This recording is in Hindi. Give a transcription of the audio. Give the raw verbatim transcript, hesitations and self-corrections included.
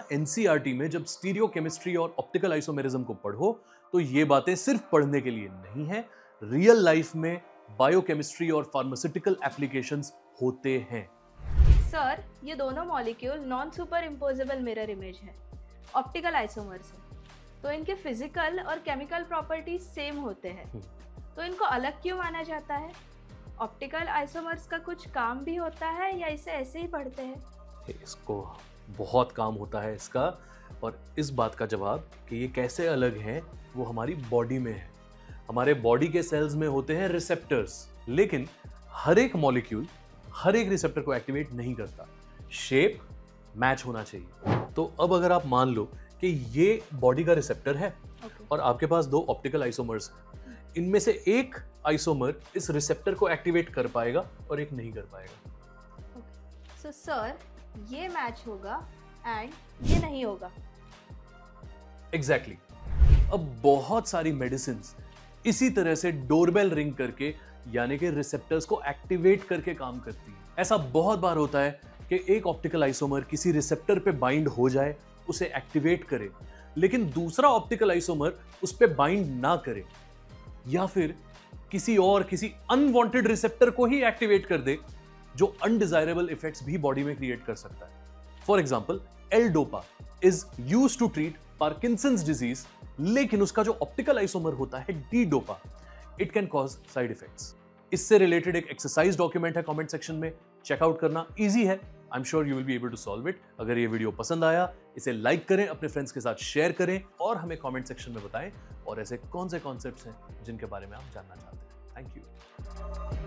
एनसीईआरटी में जब स्टीरियोकेमिस्ट्री और ऑप्टिकल आइसोमेरिज्म को पढ़ो तो ये बातें सिर्फ पढ़ने के लिए नहीं है, रियल लाइफ में बायोकेमिस्ट्री और फार्मास्यूटिकल एप्लीकेशंस होते हैं। सर, ये दोनों molecule non superimposable mirror image है, ऑप्टिकल आइसोमर्स है, तो इनके फिजिकल और केमिकल प्रॉपर्टीज सेम होते हैं, तो इनको अलग क्यों माना जाता है? ऑप्टिकल आइसोमर्स का कुछ काम भी होता है या इसे ऐसे ही पढ़ते हैं? इसको बहुत काम होता है इसका, और इस बात का जवाब कि ये कैसे अलग हैं वो हमारी बॉडी में है। हमारे बॉडी के सेल्स में होते हैं रिसेप्टर्स, लेकिन हर एक मॉलिक्यूल हर एक रिसेप्टर को एक्टिवेट नहीं करता। शेप मैच होना चाहिए। तो अब अगर आप मान लो कि ये बॉडी का रिसेप्टर है okay. और आपके पास दो ऑप्टिकल आइसोमर्स हैं, इनमें से एक आइसोमर इस रिसेप्टर को एक्टिवेट कर पाएगा और एक नहीं कर पाएगा। सो सर, ये मैच होगा एंड ये नहीं होगा। Exactly exactly. अब बहुत सारी मेडिसिन्स इसी तरह से डोरबेल रिंग करके यानी कि रिसेप्टर्स को एक्टिवेट करके काम करती है। ऐसा बहुत बार होता है कि एक ऑप्टिकल आइसोमर किसी रिसेप्टर पे बाइंड हो जाए, उसे एक्टिवेट करे, लेकिन दूसरा ऑप्टिकल आइसोमर उस पे बाइंड ना करे, या फिर किसी और किसी अनवांटेड रिसेप्टर को ही एक्टिवेट कर दे जो अनडिजायरेबल इफेक्ट्स भी बॉडी में क्रिएट कर सकता है। For example, L dopa is use to treat Parkinson's disease, लेकिन उसका जो ऑप्टिकल आइसोमर होता है D dopa, it can cause side effects. इससे रिलेटेड एक एक्सरसाइज डॉक्यूमेंट है कमेंट सेक्शन में, चेकआउट करना, इजी है। I am sure you will be able to solve it. अगर ये वीडियो पसंद आया, इसे लाइक करें, अपने फ्रेंड्स के साथ शेयर करें और हमें कमेंट सेक्शन में बताएं और ऐसे कौन से कॉन्सेप्ट्स हैं जिनके बारे में आप जानना चाहते हैं। Thank you.